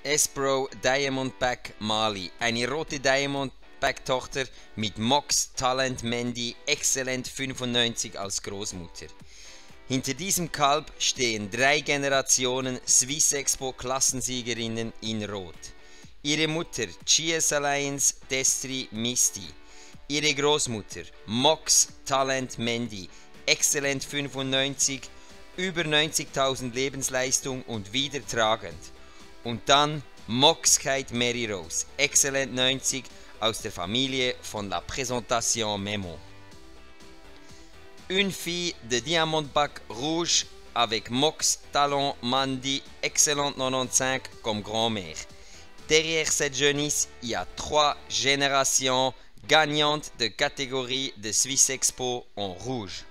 S-Pro Diamondback Mali, eine rote Diamondback-Tochter mit Mox Talent Mandy Excellent 95 als Großmutter. Hinter diesem Kalb stehen 3 Generationen Swiss Expo Klassensiegerinnen in Rot. Ihre Mutter GS Alliance Destri Misty. Ihre Großmutter Mox Talent Mandy Excellent 95, über 90.000 Lebensleistung und wieder tragend. Und dann Mox Kite Mary Rose, Excellent 90 aus der Familie von La Présentation Memo. Une fille de Diamondback Rouge avec Mox Talent Mandy Excellent 95 comme grand-mère. Derrière cette jeunisse, il y a 3 générations gagnantes de catégorie de Swiss Expo en rouge.